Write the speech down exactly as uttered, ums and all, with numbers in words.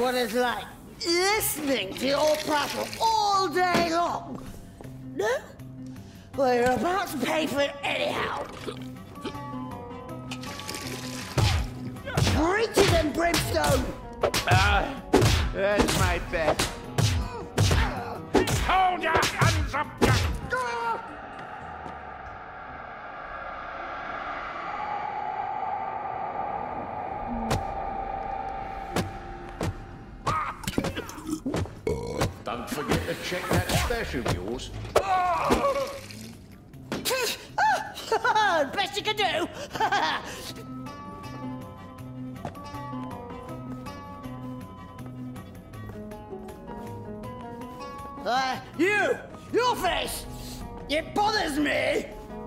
what it's like, listening to your prattle all day long. No? Well, you're about to pay for it anyhow. Breaches and brimstone! Ah, uh, that's my bet. Hold your hands up, you... Don't forget to check that stash of yours. Best you can do! uh, you! Your face! It bothers me!